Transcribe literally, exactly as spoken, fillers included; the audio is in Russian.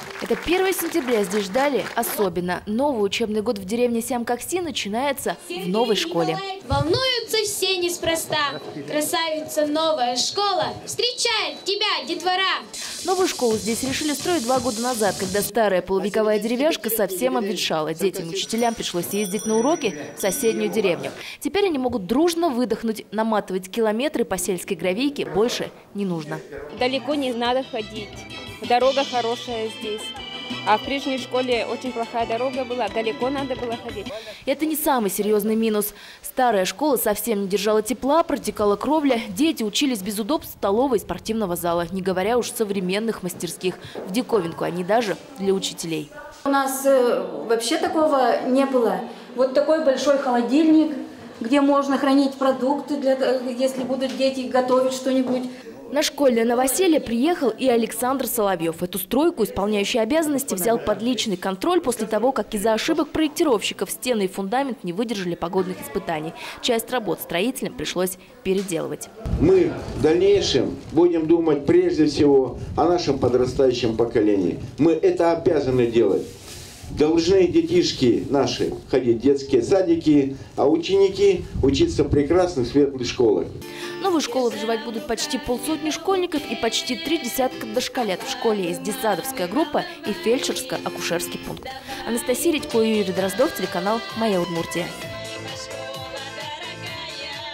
Это первое сентября здесь ждали особенно. Новый учебный год в деревне Сям-Какси начинается в новой школе. Волнуются все неспроста. Красавица новая школа встречает тебя, детвора. Новую школу здесь решили строить два года назад, когда старая полувековая деревяшка совсем обветшала. Детям и учителям пришлось ездить на уроки в соседнюю деревню. Теперь они могут дружно выдохнуть, наматывать километры по сельской гравийке больше не нужно. Далеко не надо ходить. Дорога хорошая здесь. А в прежней школе очень плохая дорога была, далеко надо было ходить. Это не самый серьезный минус. Старая школа совсем не держала тепла, протекала кровля. Дети учились без удобств столовой и спортивного зала, не говоря уж современных мастерских. В диковинку они даже для учителей. У нас э, вообще такого не было. Вот такой большой холодильник, где можно хранить продукты, для, если будут дети готовить что-нибудь. На школьное новоселье приехал и Александр Соловьев. Эту стройку, исполняющий обязанности, взял под личный контроль после того, как из-за ошибок проектировщиков стены и фундамент не выдержали погодных испытаний. Часть работ строителям пришлось переделывать. Мы в дальнейшем будем думать прежде всего о нашем подрастающем поколении. Мы это обязаны делать. Должны детишки наши ходить в детские садики, а ученики учиться в прекрасных светлых школах. Новую школу обживать будут почти полсотни школьников и почти три десятка дошколят. В школе есть детсадовская группа и фельдшерско-акушерский пункт. Анастасия Редько, Юрий Дроздов, телеканал «Моя Удмуртия».